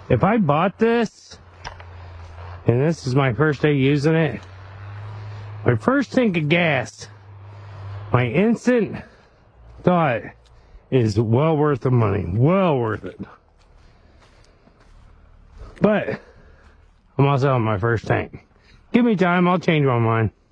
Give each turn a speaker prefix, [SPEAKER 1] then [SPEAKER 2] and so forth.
[SPEAKER 1] If I bought this, and this is my first day using it, my first tank of gas, my instant thought is well worth the money. Well worth it. But I'm also on my first tank. Give me time, I'll change my mind.